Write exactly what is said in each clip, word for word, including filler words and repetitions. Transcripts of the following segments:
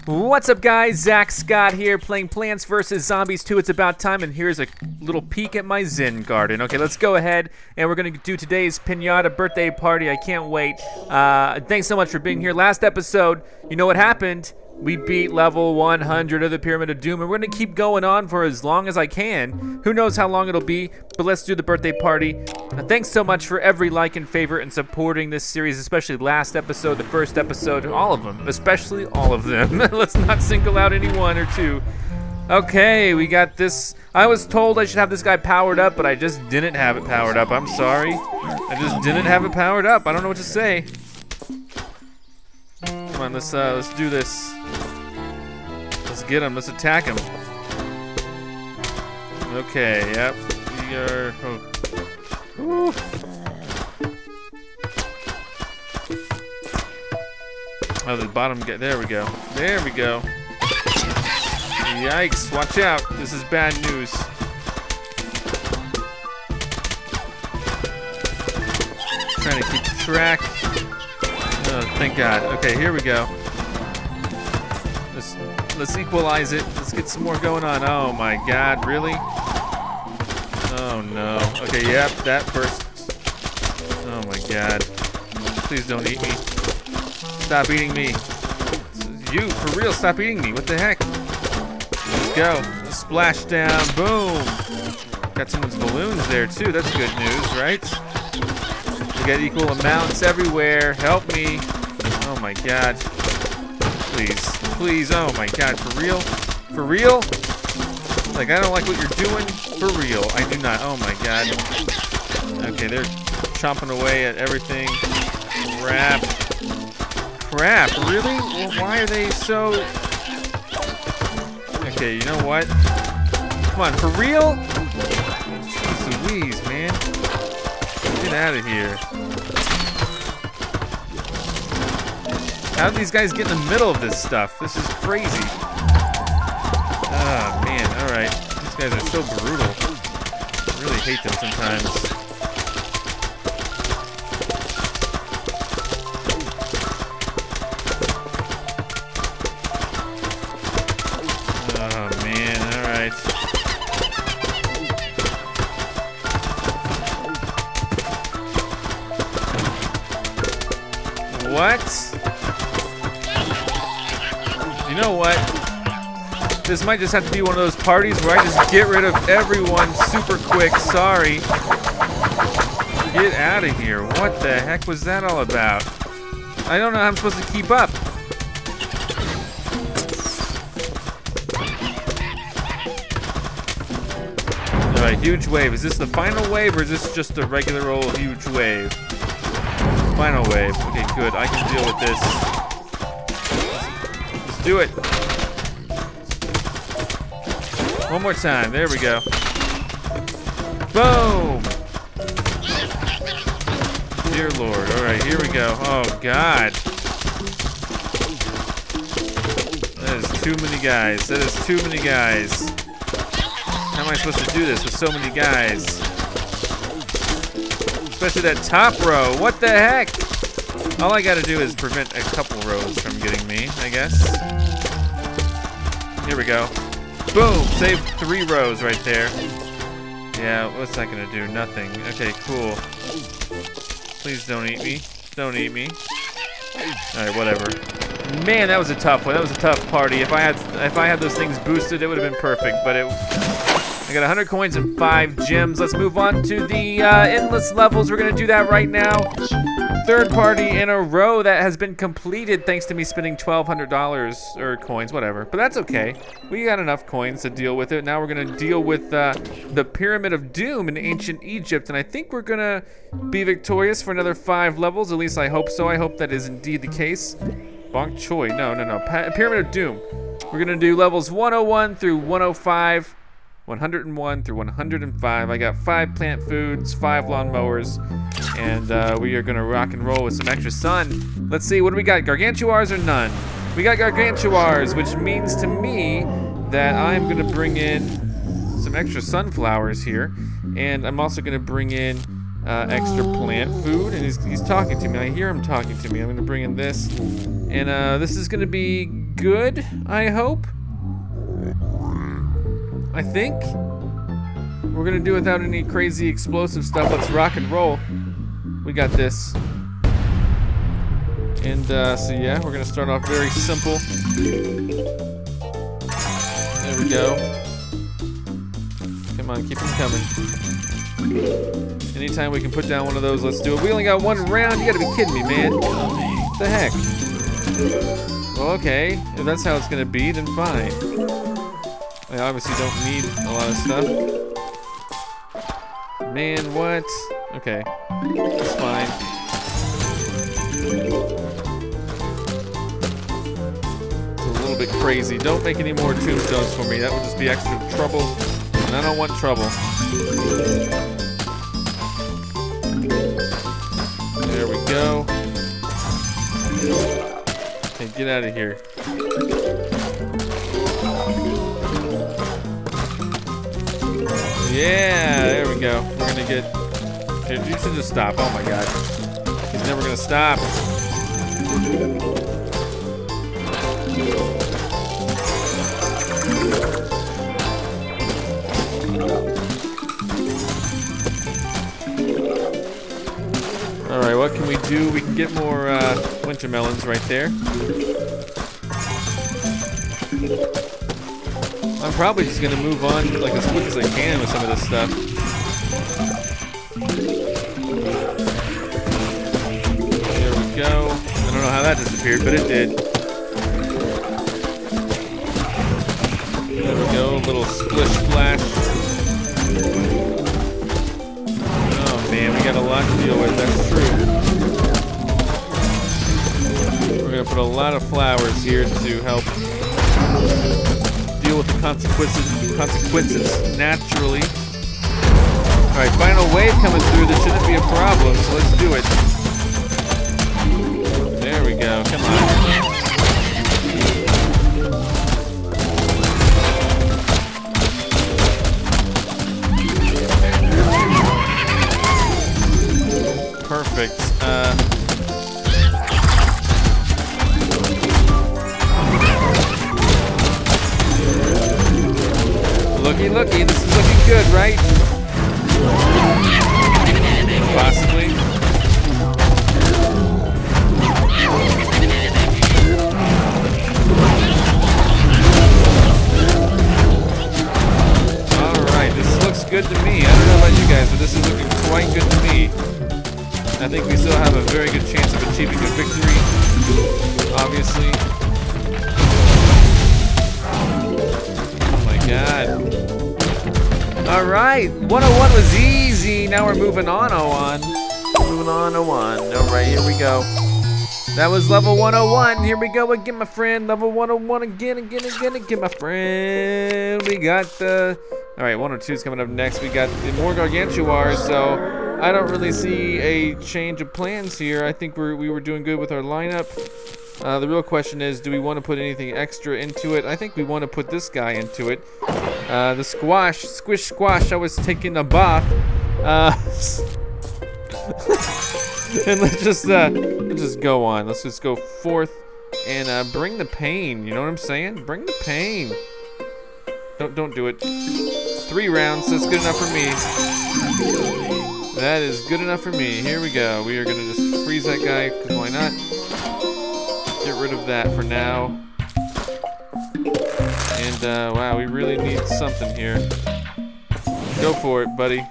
What's up, guys? Zack Scott here, playing Plants versus. Zombies two. It's about time, and here's a little peek at my Zen garden. Okay, let's go ahead, and we're gonna do today's pinata birthday party. I can't wait. Uh, thanks so much for being here. Last episode, you know what happened? We beat level one hundred of the Pyramid of Doom, and we're gonna keep going on for as long as I can. Who knows how long it'll be, but let's do the birthday party. Uh, thanks so much for every like and favorite and supporting this series, especially last episode, the first episode, all of them, especially all of them. Let's not single out any one or two. Okay, we got this. I was told I should have this guy powered up, but I just didn't have it powered up. I'm sorry. I just didn't have it powered up. I don't know what to say. Come on, let's uh, let's do this. Let's get him. Let's attack him. Okay. Yep. We are. Oh. Woo. Oh, the bottom. Get there. We go. There we go. Yikes! Watch out. This is bad news. Trying to keep track. Oh, thank God. Okay, here we go. Let's let's equalize it. Let's get some more going on. Oh my God, really? Oh no. Okay, yep, that burst. Oh my God. Please don't eat me. Stop eating me. You, for real, stop eating me. What the heck? Let's go. Let's splash down. Boom. Got someone's balloons there too. That's good news, right? We got equal amounts everywhere. Help me. Oh my God. Please. Please. Oh my God. For real? For real? Like, I don't like what you're doing. For real. I do not. Oh my God. Okay, they're chomping away at everything. Crap. Crap. Really? Well, why are they so... Okay, you know what? Come on. For real? Jeez Louise, man. Get out of here. How did these guys get in the middle of this stuff? This is crazy. Oh, man. Alright. These guys are so brutal. I really hate them sometimes. Oh, man. Alright. What? You know what? This might just have to be one of those parties where I just get rid of everyone super quick. Sorry. Get out of here. What the heck was that all about? I don't know how I'm supposed to keep up. Alright, huge wave. Is this the final wave or is this just a regular old huge wave? Final wave. Okay, good. I can deal with this. Let's do it. One more time. There we go. Boom. Dear Lord. All right, here we go. Oh God. That is too many guys. That is too many guys. How am I supposed to do this with so many guys? Especially that top row. What the heck? All I gotta do is prevent a couple rows from getting me, I guess. Here we go. Boom! Save three rows right there. Yeah, what's that gonna do? Nothing. Okay, cool. Please don't eat me. Don't eat me. Alright, whatever. Man, that was a tough one. That was a tough party. If I had if I had those things boosted, it would have been perfect, but it I got one hundred coins and five gems. Let's move on to the uh, endless levels. We're gonna do that right now. Third party in a row that has been completed thanks to me spending twelve hundred dollars or coins, whatever. But that's okay. We got enough coins to deal with it. Now we're gonna deal with uh, the Pyramid of Doom in ancient Egypt, and I think we're gonna be victorious for another five levels. At least I hope so. I hope that is indeed the case. Bonk Choy. No, no, no. Pa Pyramid of Doom. We're gonna do levels one oh one through one oh five. one hundred one through one hundred five. I got five plant foods, five lawn mowers, and uh, we are gonna rock and roll with some extra sun. Let's see, what do we got? Gargantuars or none? We got Gargantuars, which means to me that I'm gonna bring in some extra sunflowers here, and I'm also gonna bring in uh, extra plant food, and he's, he's talking to me. I hear him talking to me. I'm gonna bring in this, and uh, this is gonna be good, I hope. I think. We're gonna do without any crazy explosive stuff. Let's rock and roll. We got this. And uh, so yeah, we're gonna start off very simple. There we go. Come on, keep them coming. Anytime we can put down one of those, let's do it. We only got one round. You gotta be kidding me, man. What the heck? Well, okay. If that's how it's gonna be, then fine. I obviously don't need a lot of stuff. Man, what? Okay. That's fine. It's a little bit crazy. Don't make any more tombstones for me. That would just be extra trouble. And I don't want trouble. There we go. Okay, get out of here. Yeah, there we go. We're gonna get... Here, you should just stop. Oh my god. He's never gonna stop. Alright, what can we do? We can get more uh, winter melons right there. I'm probably just gonna move on like as quick as I can with some of this stuff. There we go. I don't know how that disappeared, but it did. There we go, a little splish splash. Oh man, we got a lot to deal with, that's true. We're gonna put a lot of flowers here to help deal with the consequences consequences naturally. Alright, final wave coming through. This shouldn't be a problem, so let's do it. There we go. Come on. Perfect. Uh Looky, looky, this is looking good, right? Possibly. Alright, this looks good to me. I don't know about you guys, but this is looking quite good to me. I think we still have a very good chance of achieving a victory, obviously. God. All right, one oh one was easy. Now we're moving on, oh one. Moving on, oh one. All right, here we go. That was level one oh one. Here we go again, my friend. Level one oh one again, again, again, again, my friend. We got the... All right, one oh two is coming up next. We got the more gargantuars, so I don't really see a change of plans here. I think we're, we were doing good with our lineup. Uh, the real question is, do we want to put anything extra into it? I think we want to put this guy into it. Uh, the squash, squish squash, I was taking a bath. Uh, and let's just, uh, let's just go on. Let's just go forth and uh, bring the pain. You know what I'm saying? Bring the pain. Don't, don't do it. Three rounds, that's good enough for me. That is good enough for me. Here we go. We are going to just freeze that guy, because why not? Get rid of that for now. And, uh, wow, we really need something here. Go for it, buddy.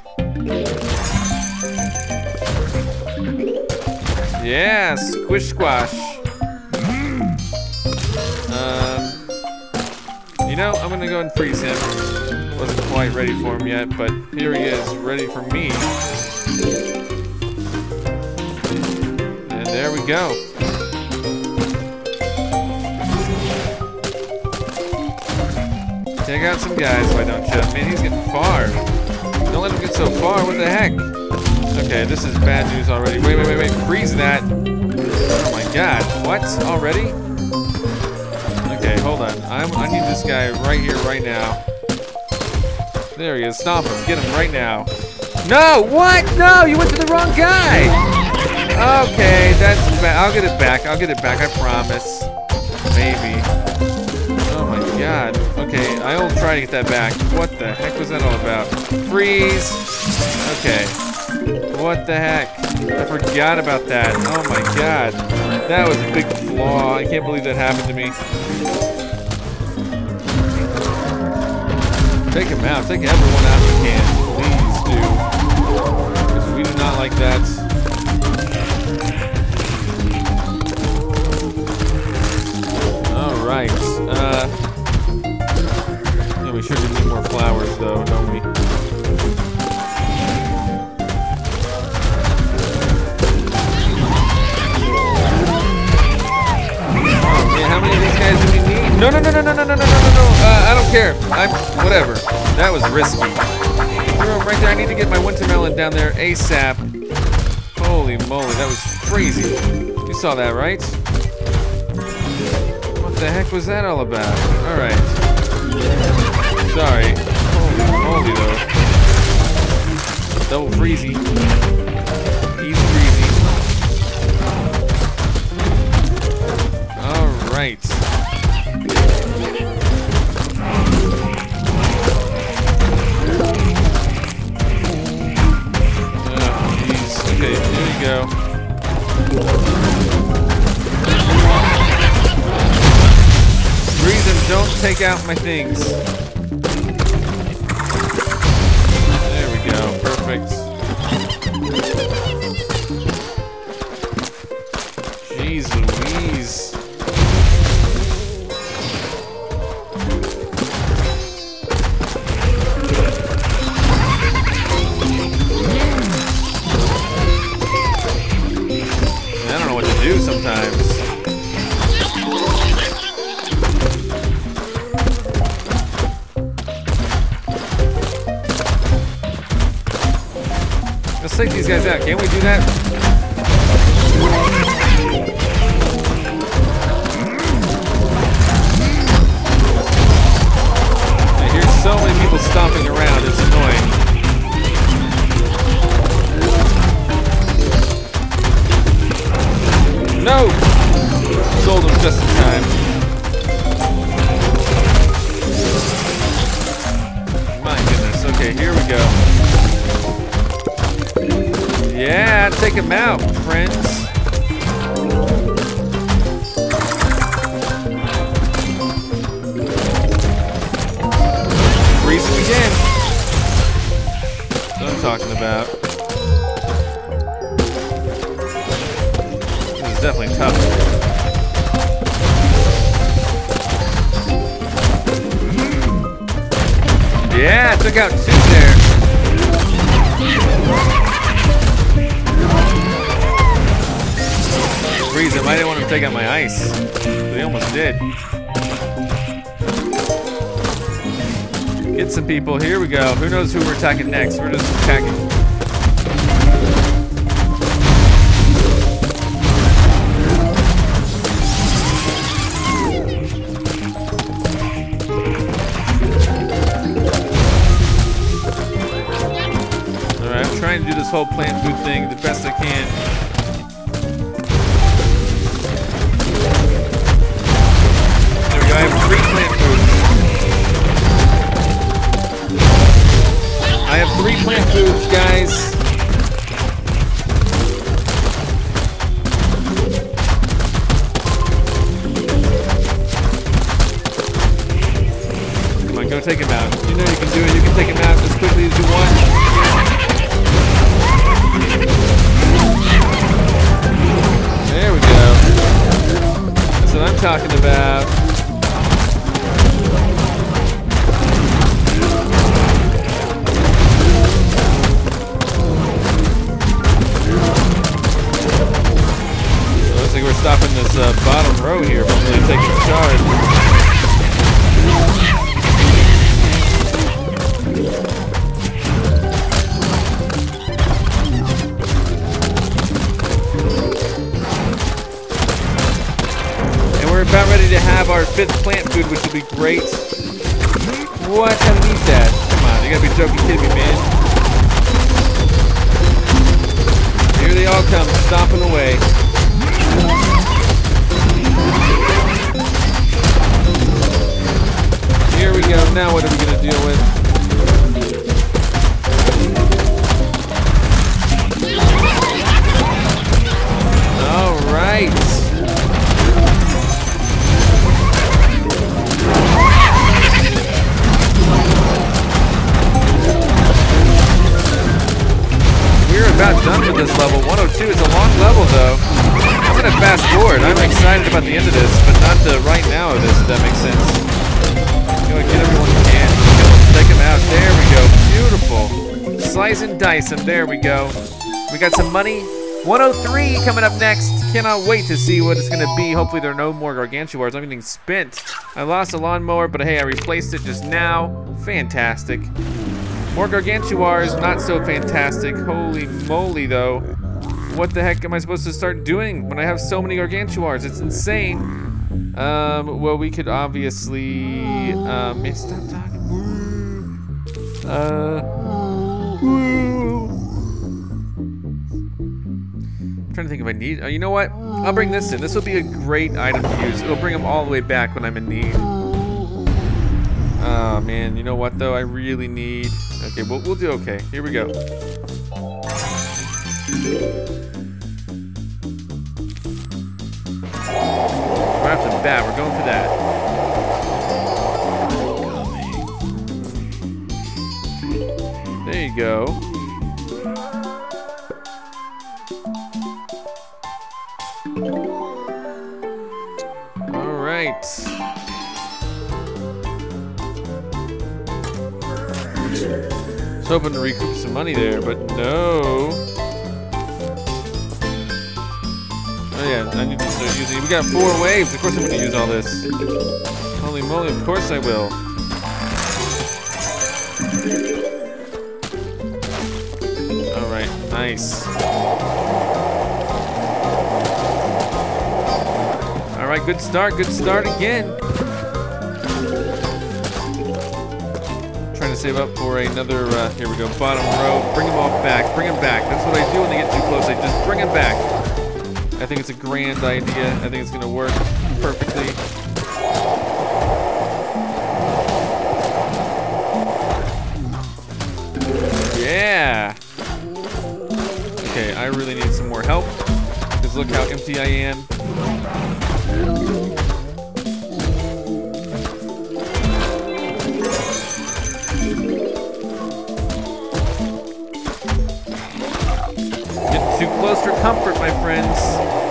Yeah, squish squash. Um, you know, I'm gonna go and freeze him. Wasn't quite ready for him yet, but here he is, ready for me. And there we go. Take out some guys, why don't you? Man, he's getting far. Don't let him get so far, what the heck? Okay, this is bad news already. Wait, wait, wait, wait, freeze that. Oh my god, what? Already? Okay, hold on. I'm, I need this guy right here, right now. There he is, stomp him, get him right now. No, what? No, you went to the wrong guy. Okay, that's bad. I'll get it back, I'll get it back, I promise. Maybe. god. Okay, I'll try to get that back. What the heck was that all about? Freeze! Okay. What the heck? I forgot about that. Oh my god. That was a big flaw. I can't believe that happened to me. Take him out. Take everyone out you can. Please do. Because we do not like that. Alright. Uh, yeah, we sure do need more flowers though, don't we? How many of these guys do we need? No, no, no, no, no, no, no, no, no, no, uh, I don't care. I'm, whatever. That was risky. Throw him right there. I need to get my wintermelon down there ASAP. Holy moly, that was crazy. You saw that, right? What the heck was that all about? All right. Sorry. Holy moly, though. Double freezy. Easy breezy. Right. Oh, jeez. Okay, here we go. Reason, don't take out my things. There we go. Perfect. Jeez Louise. Sometimes. Let's take these guys out. Can't we do that? I hear so many people stomping around. It's annoying. No! Sold him just in time. My goodness. Okay, here we go. Yeah, take him out, friends. Freeze him again. That's what I'm talking about. Definitely tough. Yeah, I took out two there. Freeze him. I didn't want him to take out my ice. But he almost did. Get some people. Here we go. Who knows who we're attacking next? We're just attacking. Trying to do this whole plant food thing the best I can. There we go. I have three plant foods. I have three plant foods, guys. Come on, go take him out. You know you can do it. You can take him out as quickly as you want. There we go. That's what I'm talking about. So looks like we're stopping this uh, bottom row here from really taking charge. We're about ready to have our fifth plant food, which will be great. What? How to eat that? Come on, you gotta be joking, kidding me, man. Here they all come, stomping away. now what are we gonna deal with? All right. We're about done with this level. one oh two is a long level though. I'm gonna fast forward. I'm excited about the end of this, but not the right now of this, if that makes sense. You know, get everyone who can. Kill them, take them out. There we go. Beautiful. Slice and dice them. There we go. We got some money. one oh three coming up next. Cannot wait to see what it's gonna be. Hopefully there are no more gargantuars. I'm getting spent. I lost a lawnmower, but hey, I replaced it just now. Fantastic. More gargantuars, not so fantastic. Holy moly though. What the heck am I supposed to start doing when I have so many gargantuars? It's insane. Um, well, we could obviously, um, stop talking. Uh, I'm trying to think if I need, uh, you know what? I'll bring this in. This will be a great item to use. It'll bring them all the way back when I'm in need. Oh man, you know what though? I really need, okay, we'll, we'll do okay. Here we go. Right off the bat, we're going for that. There you go. All right. I was hoping to recoup some money there, but no. Oh yeah, I need to start using it. We got four waves. Of course I'm going to use all this. Holy moly, of course I will. Alright, nice. Alright, good start, good start again. Trying to save up for another, uh, here we go, bottom row. Bring them all back, bring them back. That's what I do when they get too close. I just bring them back. I think it's a grand idea. I think it's gonna work perfectly. Yeah. Okay, I really need some more help. Because look how empty I am. Get too close for comfort, my friends.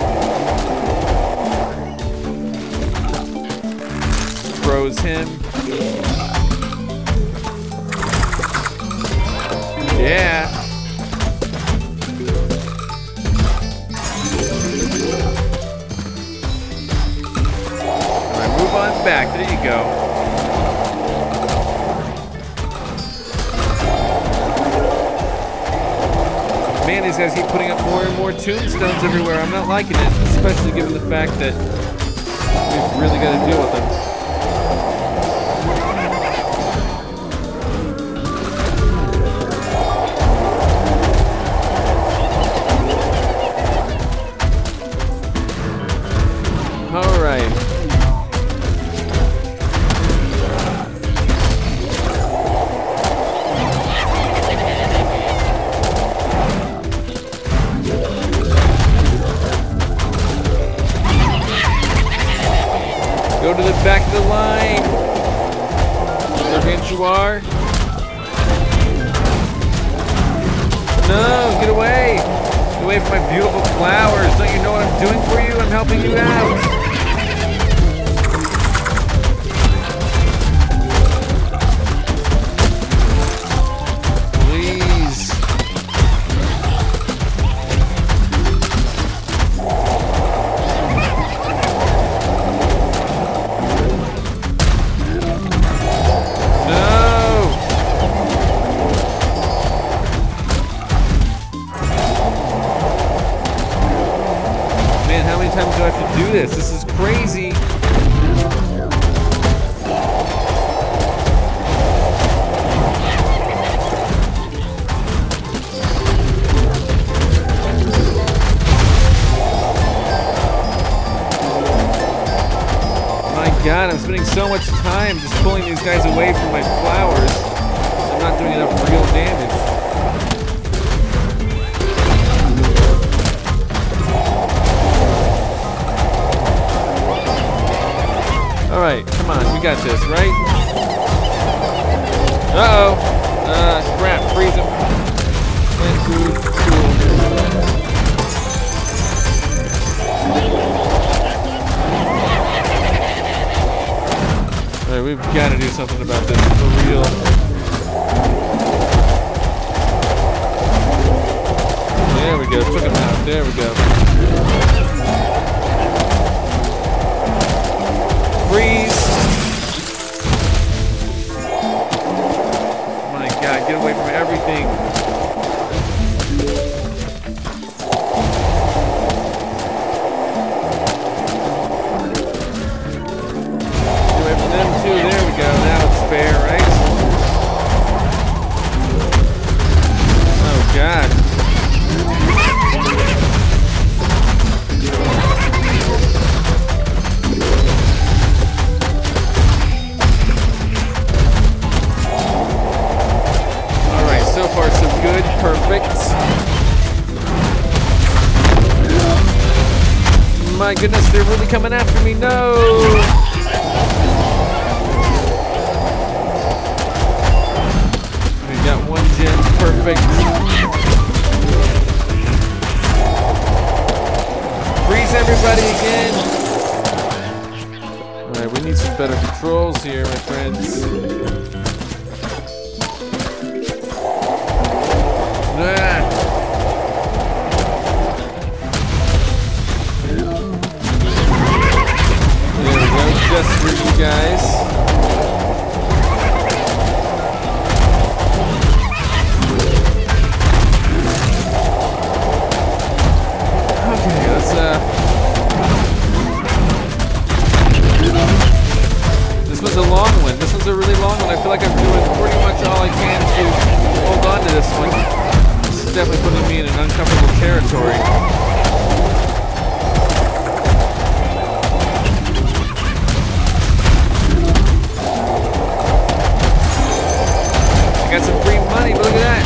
Throws him. Yeah. Alright, move on back. There you go. Man, these guys keep putting up more and more tombstones everywhere. I'm not liking it, especially given the fact that we've really got to deal with them. All right. Go to the back of the line. Gargantuar. No, get away. Get away from my beautiful flowers. Don't you know what I'm doing for you? I'm helping you out. This. This is crazy. My God, I'm spending spending so much time just pulling these guys away from my flowers. I'm not doing enough real damage. Alright, come on, we got this, right? Uh-oh. Uh, crap, freeze him. And food, cool. Alright, we've got to do something about this, for real. There we go, took him out, there we go. Freeze! My God, get away from everything. Get away from them too, there we go, now it's fair, right? Oh God. So far, so good. Perfect. My goodness, they're really coming after me. No! We got one gem. Perfect. Freeze everybody again. Alright, we need some better controls here, my friends. There we go, just for you guys. Okay, let's uh this one's a long one. This one's a really long one. I feel like I'm doing pretty much all I can to hold on to this one. Definitely putting me in an uncomfortable territory. I got some free money, look at that.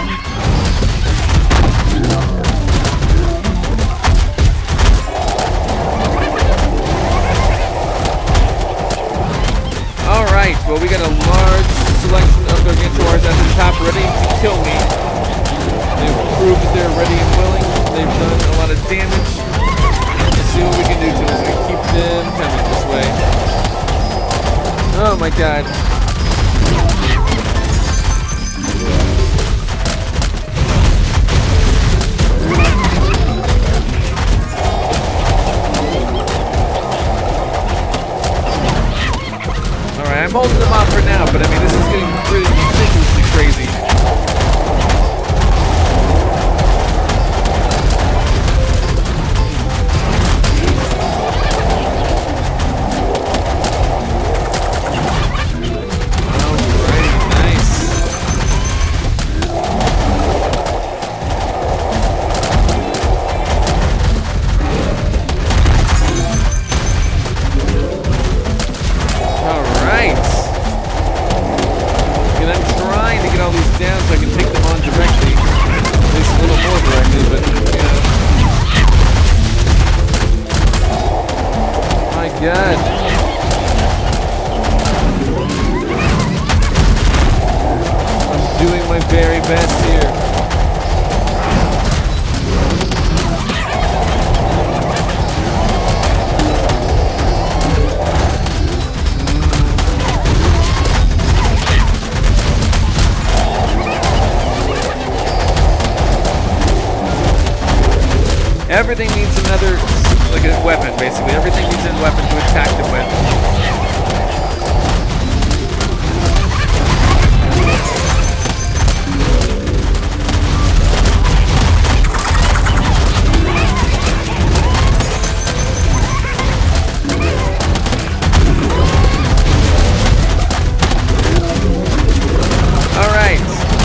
Alright, well we got a large selection of Gargantuars at the top ready to kill me. They've proved that they're ready and willing. They've done a lot of damage. Let's see what we can do to them. We keep them coming this way. Oh my God. Alright, I'm holding them off for now, but I mean, this is getting pretty ridiculously crazy. God. I'm doing my very best here. Everything needs another, like a weapon, basically. Everything needs a weapon to attack them with. All right.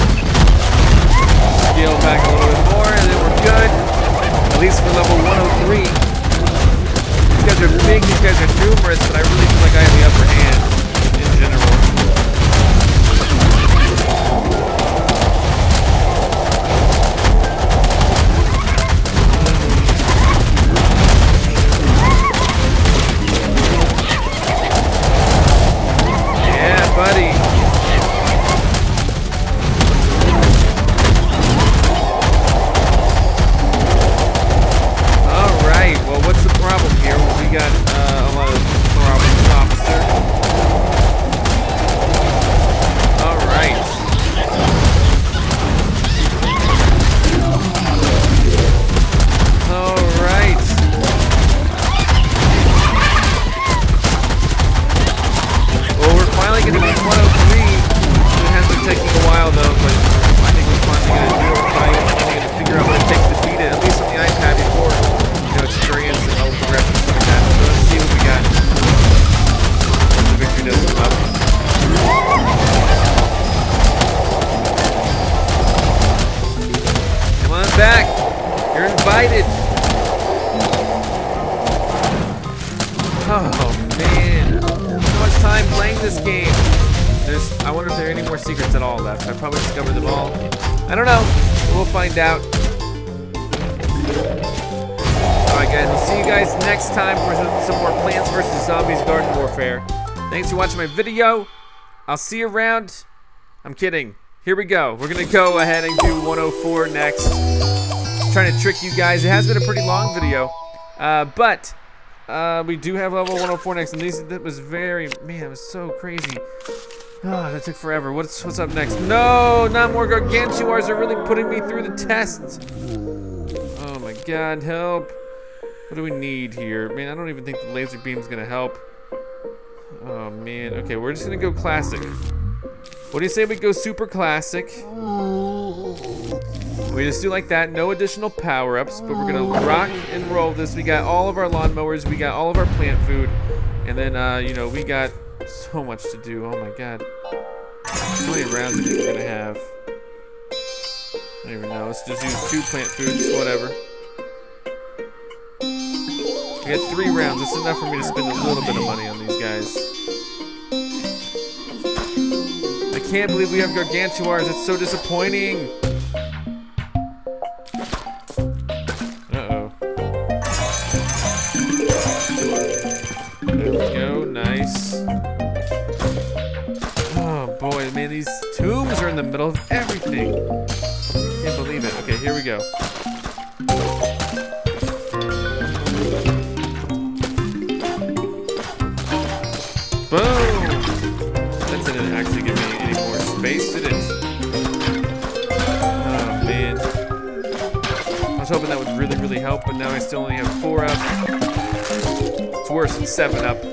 Scale back a little bit more, and then we're good. At least for level one oh three. These guys are big, these guys are numerous, but I really feel like guy in the upper hand in general. Yeah, buddy. Well, what's the problem here? Well, we got uh, a lot of problems, officer. All right. All right. Well, we're finally going to be one oh three. It has been taking a while, though, but I think we're finally going to do it right. We're going to figure out what it takes to beat it, at least on the iPad before. Experience and all the progression stuff like that. So let's see what we got. Once the victory does come up. Come on back. You're invited. Oh man. So much time playing this game. There's I wonder if there are any more secrets at all left. I probably discovered them all. I don't know. We'll find out. Alright guys, we'll see you guys next time for some more Plants versus. Zombies Garden Warfare. Thanks for watching my video. I'll see you around. I'm kidding. Here we go. We're gonna go ahead and do one oh four next. Trying to trick you guys. It has been a pretty long video. Uh, but uh, we do have level one oh four next, and these that was very man, it was so crazy. Oh, that took forever. What's what's up next? No, not more gargantuars are really putting me through the test. Oh my god, help. What do we need here? Man, I don't even think the laser beam's gonna help. Oh man, okay, we're just gonna go classic. What do you say we go super classic? We just do like that, no additional power-ups, but we're gonna rock and roll this. We got all of our lawnmowers, we got all of our plant food, and then, uh, you know, we got so much to do. Oh my god. How many rounds are we gonna have? I don't even know. Let's just use two plant foods, whatever. We got three rounds. That's enough for me to spend a little bit of money on these guys. I can't believe we have gargantuars. It's so disappointing. Uh-oh. There we go. Nice. Oh, boy. Man, these tombs are in the middle of everything. Can't believe it. Okay, here we go. Boom! That didn't actually give me any more space, did it? Oh, man. I was hoping that would really, really help, but now I still only have four up. It's worse than seven up.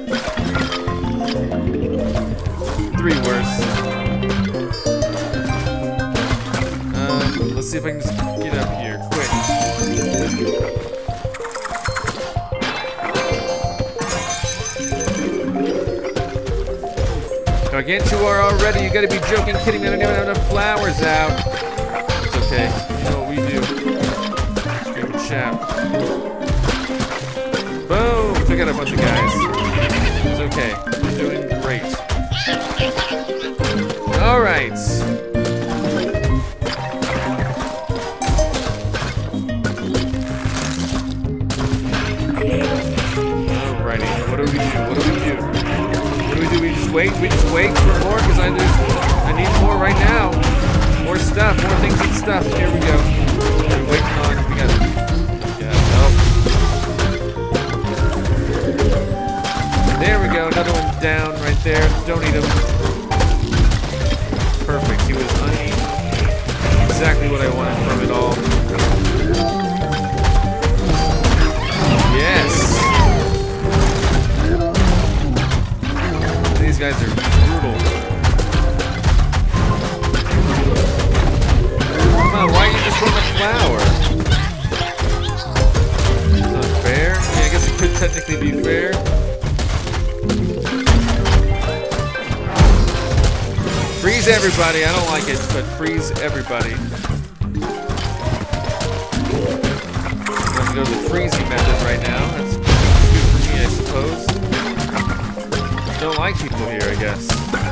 Three worse. Um, let's see if I can just get up here quick. Gargantuar already, you gotta be joking, kidding me, I don't even have enough flowers out. It's okay, you know what we do. Scream and shout. Boom, took out a bunch of guys. It's okay, we're doing great. Alright. Alrighty, what do we do, what do we do? What do we do? We just wait? We just wait for more? Because I, I need more right now. More stuff, more things and stuff. Here we go. We're waiting on. We got. Yeah, help. There we go. Another one down right there. Don't eat him. Perfect. He was uneaten. Exactly what I wanted from it all. Yes. These guys are brutal. Come on, why are you just throwing a flower? That's not fair. Yeah, I guess it could technically be fair. Freeze everybody. I don't like it, but freeze everybody. I'm gonna go the freezing method right now. That's good for me, I suppose. don't like people here, I guess.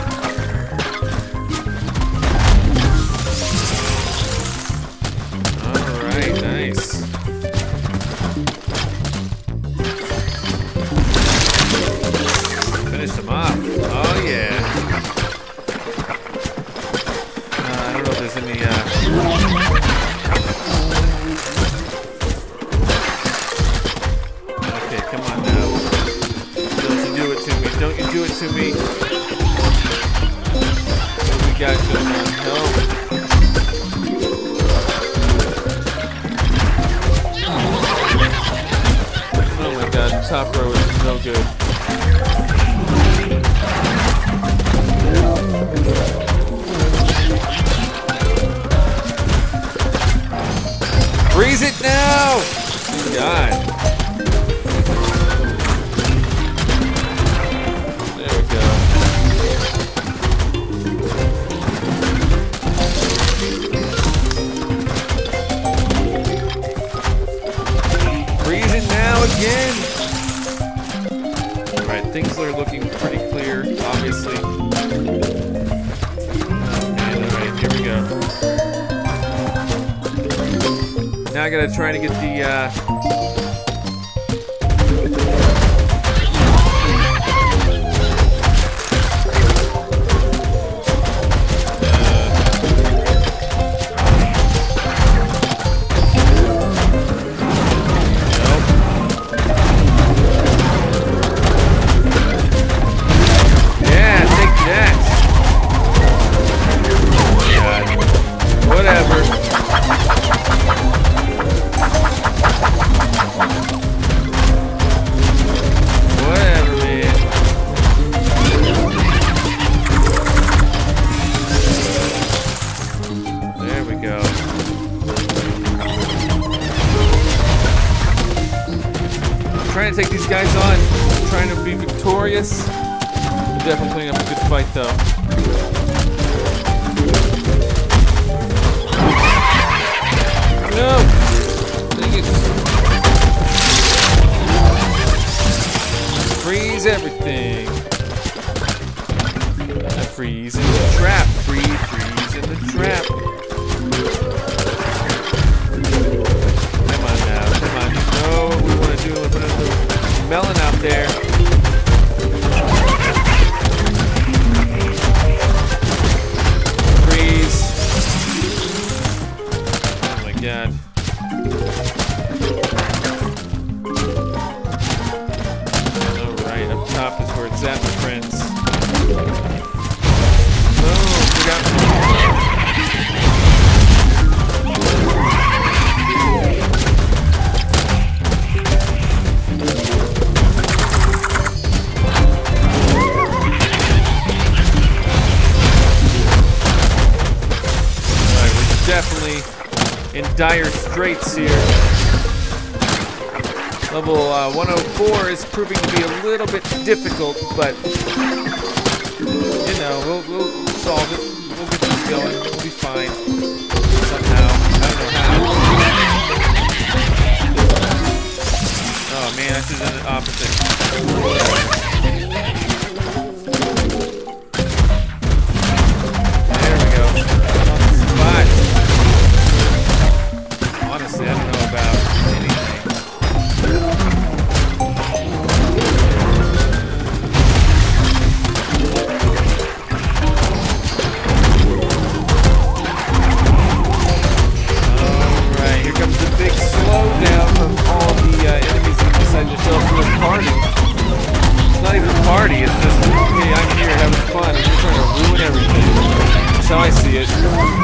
Alright, nice. Finish them off. Oh, yeah. Uh, I don't know if there's any, uh... Okay, come on now. Don't you do it to me. Don't you do it to me. What we got going on? No. Oh my god, top row is no good. Freeze it now! God. There we go. Freeze it now again! Alright, things are looking pretty clear, obviously. Okay, alright, here we go. Now I gotta try to get the, uh... trying to take these guys on, trying to be victorious. I'm definitely putting up a good fight though. No! Dang it. Freeze everything. I freeze in the trap. Freeze, freeze in the trap. Come on now, come on. You know what we want to do. We're putting a little melon out there. Freeze. Oh my god. Alright, up top is where it's at, my friends. Oh, we got definitely in dire straits here. Level uh, one oh four is proving to be a little bit difficult, but you know, we'll, we'll solve it. We'll get this going. We'll be fine. Somehow. I don't know how. Oh man, I should have done the opposite. There we go. On the spot. Honestly, I don't know about anything. Alright, here comes the big slowdown from all the uh, enemies that decide to show up to this party. It's not even a party, it's just, hey, I'm here having fun, and you're trying to ruin everything. That's how I see it.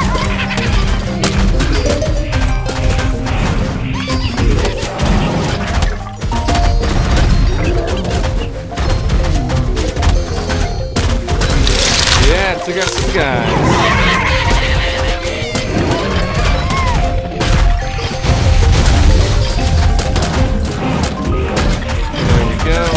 Yeah, took out some guys. There we go.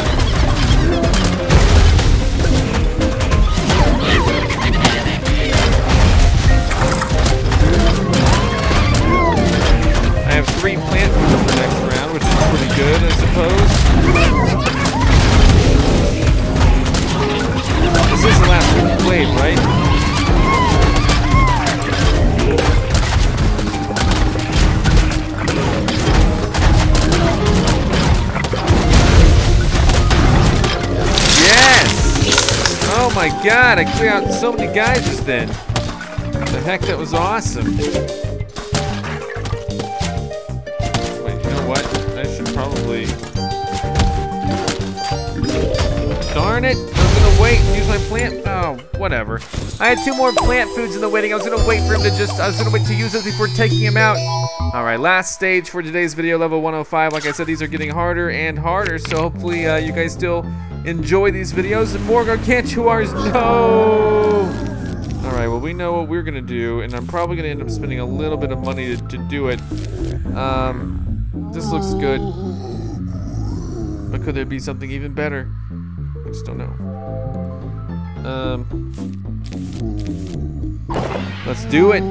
I have three plant food for the next round, which is pretty good, I suppose. wave, right? Yes! Oh my god, I cleared out so many guys just then. The heck, that was awesome. Wait, you know what? I should probably... Darn it! I was gonna wait and use my plant. Oh, whatever. I had two more plant foods in the waiting. I was gonna wait for him to just. I was gonna wait to use those before taking him out. All right, last stage for today's video, level one oh five. Like I said, these are getting harder and harder. So hopefully uh, you guys still enjoy these videos. And more gargantuars, no! All right, well we know what we're gonna do, and I'm probably gonna end up spending a little bit of money to, to do it. Um, this looks good, but could there be something even better? I just don't know. Um, let's do it.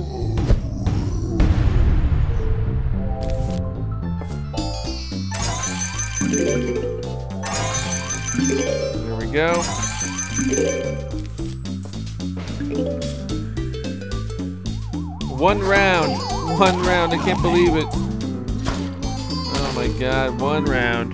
There we go. One round. One round. I can't believe it. Oh my god, one round.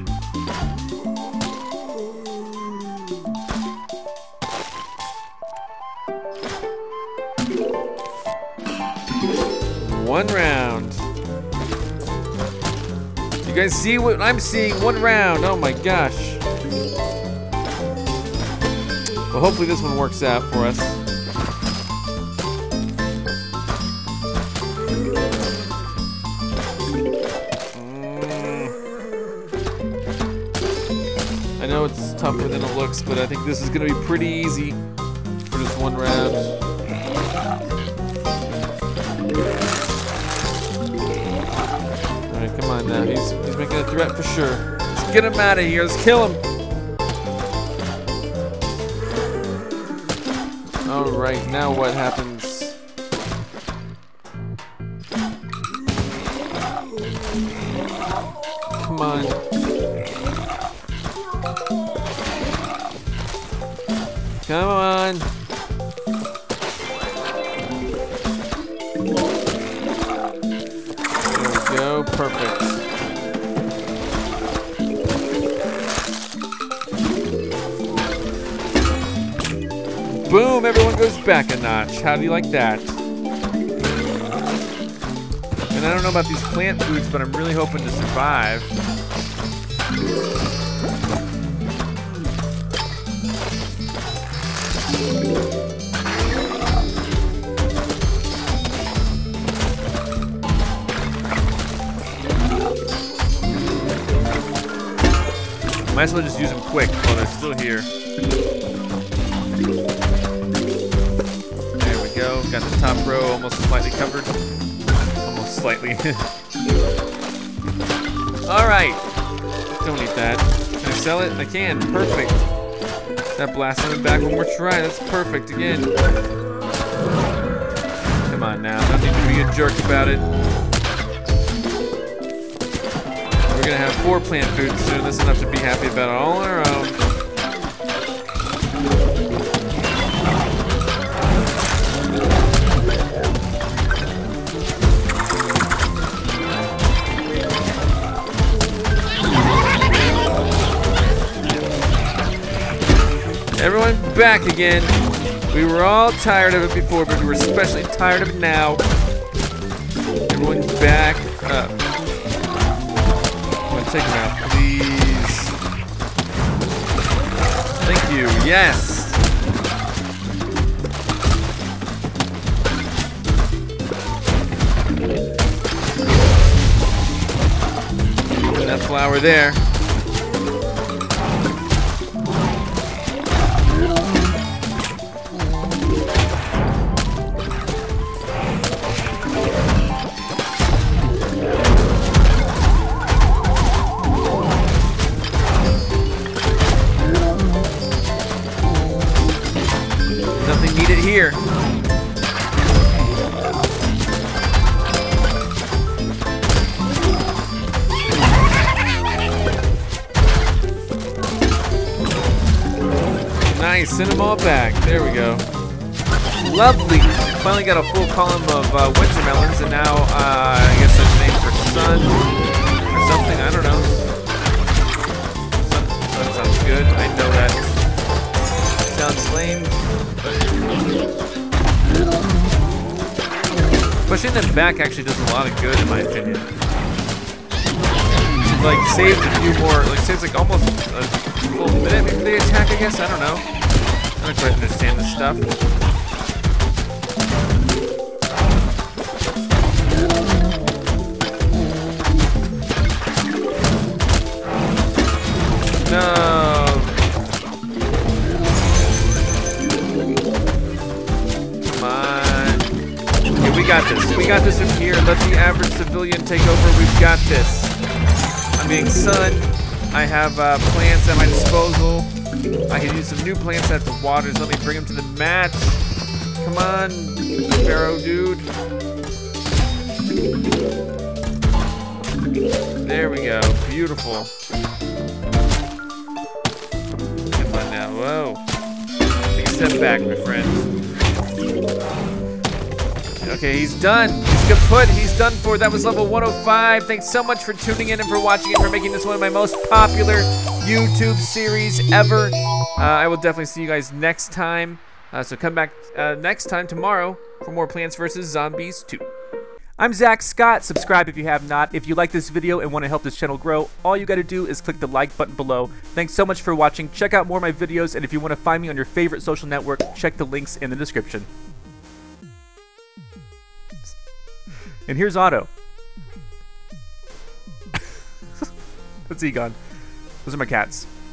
One round. You guys see what I'm seeing? One round. Oh my gosh. Well, hopefully this one works out for us. Mm. I know it's tougher than it looks, but I think this is going to be pretty easy for just one round. Alright, come on now. He's, he's making a threat for sure. Let's get him out of here. Let's kill him. Alright, now what happens? Come on. Come on. There we go. Perfect. Boom! Everyone goes back a notch. How do you like that? And I don't know about these plant foods, but I'm really hoping to survive. Might as well just use them quick while they're still here. There we go. Got the top row almost slightly covered. Almost slightly. Alright. Don't eat that. Can I sell it? I can. Perfect. That blasted him back one more try. That's perfect again. Come on now. Don't need to be a jerk about it. We're gonna have four plant foods soon. That's enough to be happy about it all on our own. Everyone back again. We were all tired of it before, but we were especially tired of it now. Everyone back up. I'm gonna take him out, please. Thank you. Yes. Put that flower there. Here. Nice, send them all back. There we go. Lovely. Finally got a full column of uh, winter melons, and now uh, I guess that's a name for sun or something. I don't know. Sun, sun sounds good. I know that. Sounds lame. Pushing them back actually does a lot of good, in my opinion. Like saves a few more. Like saves like almost a full minute before they attack. I guess I don't know. I don't quite understand this stuff. No. Come on. Okay, we got this. We got this from here. Let the average civilian take over. We've got this. I'm being sun. I have uh, plants at my disposal. I can use some new plants at the waters. Let me bring them to the match. Come on, Pharaoh dude. There we go. Beautiful. Come on now. Whoa. Take a step back, my friend. Okay, he's done. He's kaput. He's done for. That was level one oh five. Thanks so much for tuning in and for watching and for making this one of my most popular YouTube series ever. Uh, I will definitely see you guys next time. Uh, so come back uh, next time tomorrow for more Plants versus. Zombies two. I'm Zack Scott. Subscribe if you have not. If you like this video and want to help this channel grow, all you got to do is click the like button below. Thanks so much for watching. Check out more of my videos, and if you want to find me on your favorite social network, check the links in the description. And here's Otto. That's Egon. Those are my cats.